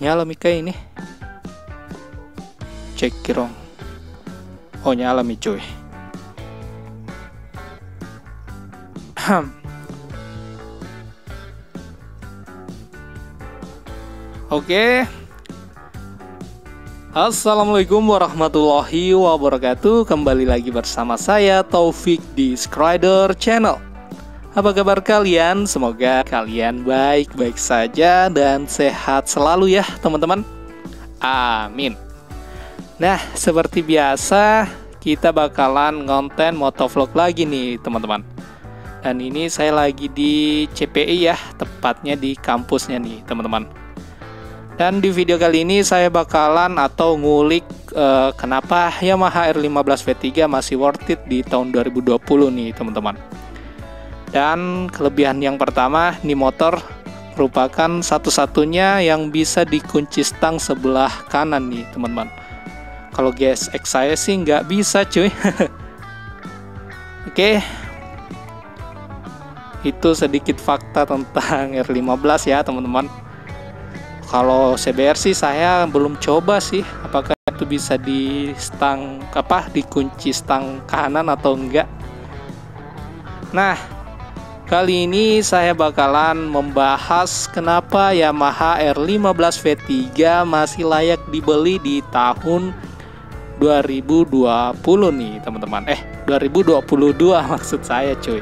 Nyala Mika ini. Cek kirong. Oh, nyala mi cuy. Oke. Assalamualaikum warahmatullahi wabarakatuh. Kembali lagi bersama saya Taufik di Skrider Channel. Apa kabar kalian? Semoga kalian baik-baik saja dan sehat selalu ya teman-teman. Amin. Nah, seperti biasa kita bakalan ngonten motovlog lagi nih teman-teman. Dan ini saya lagi di CPI ya, tepatnya di kampusnya nih teman-teman. Dan di video kali ini saya bakalan atau ngulik kenapa Yamaha R15 V3 masih worth it di tahun 2020 nih teman-teman. Dan kelebihan yang pertama, nih motor merupakan satu-satunya yang bisa dikunci stang sebelah kanan nih teman-teman. Kalau GSX saya sih nggak bisa cuy. Oke, itu sedikit fakta tentang R15 ya teman-teman. Kalau CBR sih saya belum coba sih, apakah itu bisa di stang dikunci stang kanan atau enggak. Nah, kali ini saya bakalan membahas kenapa Yamaha R15 V3 masih layak dibeli di tahun 2020 nih teman-teman. 2022 maksud saya cuy.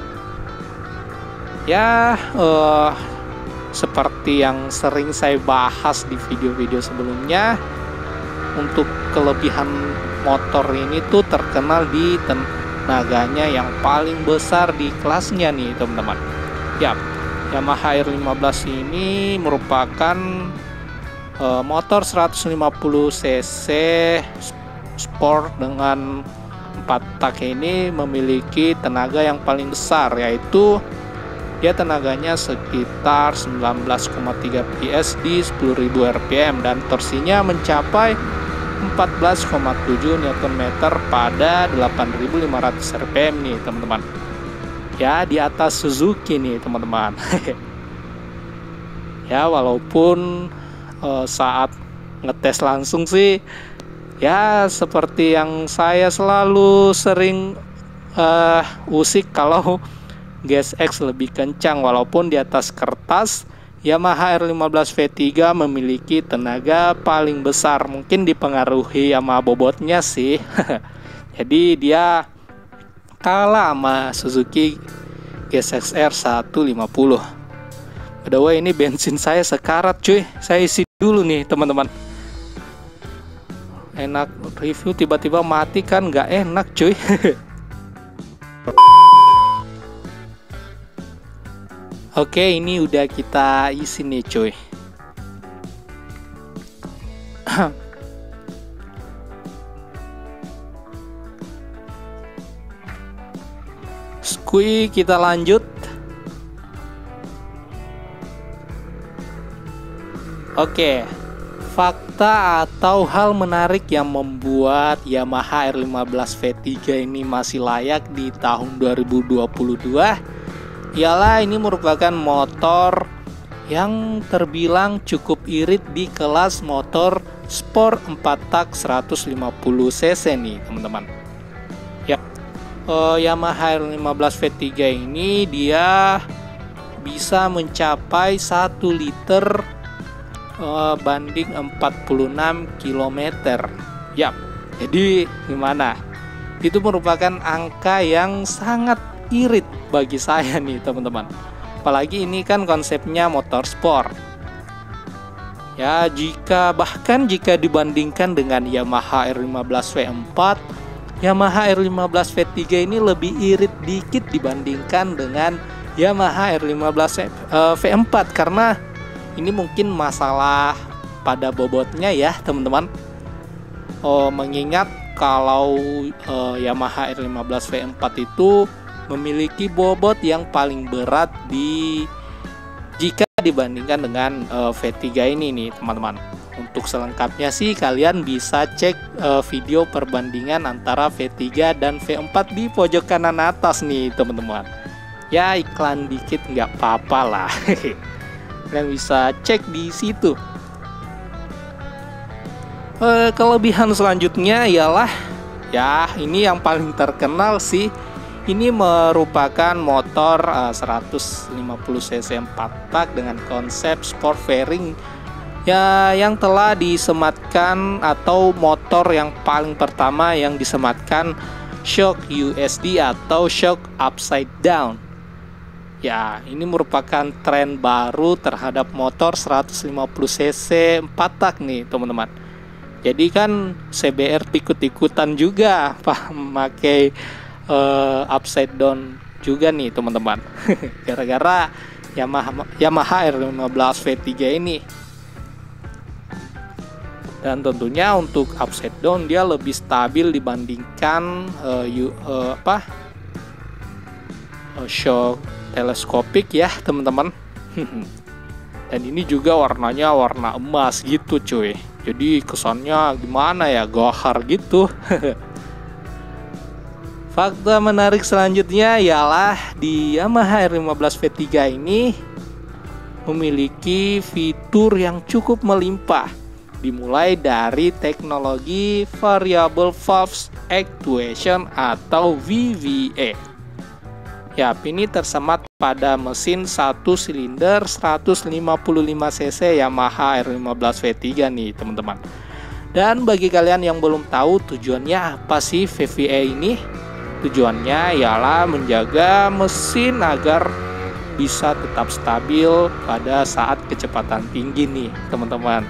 Ya, seperti yang sering saya bahas di video-video sebelumnya, untuk kelebihan motor ini tuh terkenal di tenaganya yang paling besar di kelasnya nih teman-teman. Ya, Yamaha R15 ini merupakan motor 150 cc sport dengan 4 tak. Ini memiliki tenaga yang paling besar, yaitu dia tenaganya sekitar 19,3 PS di 10.000 rpm dan torsinya mencapai 14,7 Nm pada 8.500 rpm nih teman-teman. Ya, di atas Suzuki nih teman-teman. Ya, walaupun saat ngetes langsung sih ya seperti yang saya selalu sering usik kalau GSX lebih kencang, walaupun di atas kertas Yamaha R15 V3 memiliki tenaga paling besar. Mungkin dipengaruhi sama bobotnya sih. Jadi dia kalah sama Suzuki GSX-R 150. By the way, ini bensin saya sekarat cuy. Saya isi dulu nih teman-teman. Enak review tiba-tiba mati kan nggak enak cuy. Oke, ini udah kita isi nih cuy. Skuy, kita lanjut. Oke, fakta atau hal menarik yang membuat Yamaha R15 V3 ini masih layak di tahun 2022 ialah ini merupakan motor yang terbilang cukup irit di kelas motor sport 4 tak 150 cc nih teman-teman. Ya, Yamaha R15 V3 ini dia bisa mencapai 1 liter banding 46 km. Ya, jadi gimana? Itu merupakan angka yang sangat irit bagi saya nih teman-teman. Apalagi ini kan konsepnya motor sport. Ya, bahkan jika dibandingkan dengan Yamaha R15 V4, Yamaha R15 V3 ini lebih irit dikit dibandingkan dengan Yamaha R15 V4 karena ini mungkin masalah pada bobotnya ya teman-teman. Mengingat kalau Yamaha R15 V4 itu memiliki bobot yang paling berat jika dibandingkan dengan V3 ini nih teman-teman. Untuk selengkapnya sih kalian bisa cek video perbandingan antara V3 dan V4 di pojok kanan atas nih teman-teman. Ya, iklan dikit nggak apa-apa lah. Kalian bisa cek di situ. Kelebihan selanjutnya ialah, ya ini yang paling terkenal sih. Ini merupakan motor 150 cc 4 tak dengan konsep sport fairing ya, yang telah disematkan, atau motor yang paling pertama yang disematkan shock USD atau shock upside down. Ya, ini merupakan tren baru terhadap motor 150 cc 4 tak nih teman-teman. Jadi kan CBR ikut-ikutan juga memakai upside down juga nih teman-teman. Gara-gara Yamaha R15 V3 ini. Dan tentunya untuk upside down dia lebih stabil dibandingkan shock teleskopik ya teman-teman. Dan ini juga warnanya warna emas gitu cuy. Jadi kesannya gimana ya, gahar gitu. Fakta menarik selanjutnya ialah di Yamaha R15 V3 ini memiliki fitur yang cukup melimpah, dimulai dari teknologi Variable Valve Actuation atau VVA. Ya, ini tersemat pada mesin 1 silinder 155 cc Yamaha R15 V3 nih teman-teman. Dan bagi kalian yang belum tahu tujuannya apa sih VVA ini? Tujuannya ialah menjaga mesin agar bisa tetap stabil pada saat kecepatan tinggi nih teman-teman.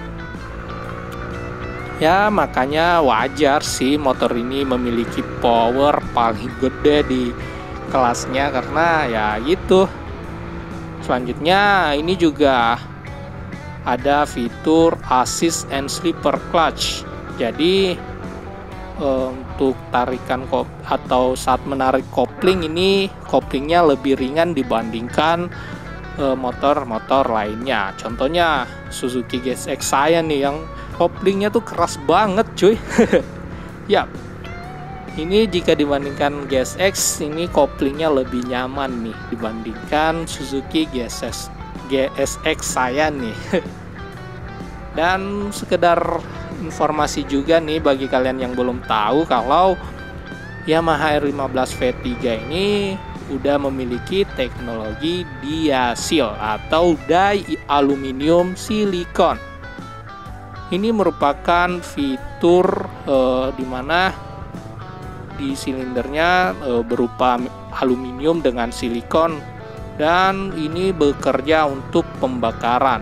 Ya, makanya wajar sih motor ini memiliki power paling gede di kelasnya, karena ya gitu. Selanjutnya ini juga ada fitur assist and slipper clutch. Jadi untuk tarikan atau saat menarik kopling ini, koplingnya lebih ringan dibandingkan motor-motor lainnya. Contohnya Suzuki GSX saya nih yang koplingnya tuh keras banget cuy. Ya, ini jika dibandingkan GSX, ini koplingnya lebih nyaman nih dibandingkan Suzuki GSX saya nih. Dan sekedar informasi juga nih bagi kalian yang belum tahu, kalau Yamaha R15 V3 ini udah memiliki teknologi Dia-Seal atau di aluminium silikon. Ini merupakan fitur di mana di silindernya berupa aluminium dengan silikon, dan ini bekerja untuk pembakaran.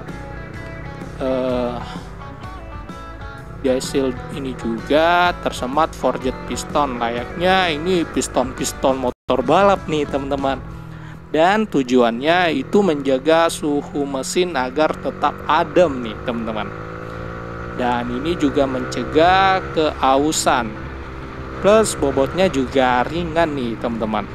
Dia-Seal ini juga tersemat forged piston, layaknya ini piston-piston motor balap nih teman-teman. Dan tujuannya itu menjaga suhu mesin agar tetap adem nih teman-teman. Dan ini juga mencegah keausan. Plus bobotnya juga ringan nih teman-teman.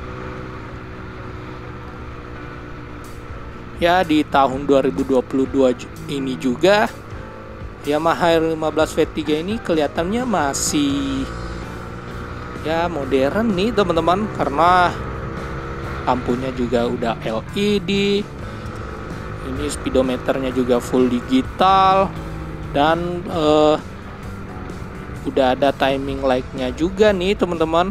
Ya, di tahun 2022 ini juga Yamaha R15 V3 ini kelihatannya masih ya modern nih teman-teman, karena lampunya juga udah LED. Ini speedometernya juga full digital, dan udah ada timing light-nya juga nih teman-teman.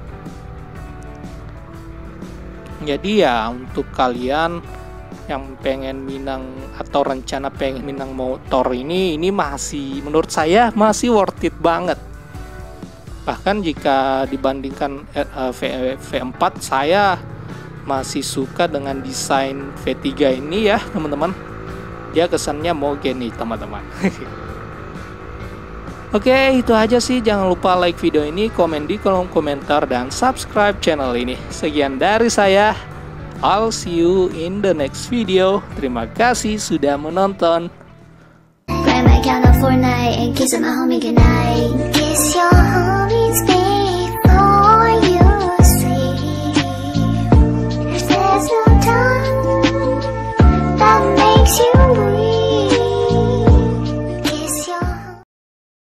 Jadi ya untuk kalian yang pengen minang atau rencana pengen minang motor ini masih, menurut saya masih worth it banget. Bahkan jika dibandingkan V4, saya masih suka dengan desain V3 ini ya teman-teman. Dia kesannya moge nih teman-teman. Oke, itu aja sih. Jangan lupa like video ini, komen di kolom komentar, dan subscribe channel ini. Sekian dari saya. I'll see you in the next video. Terima kasih sudah menonton. Grab my counter for night and kiss my homie goodnight. Kiss your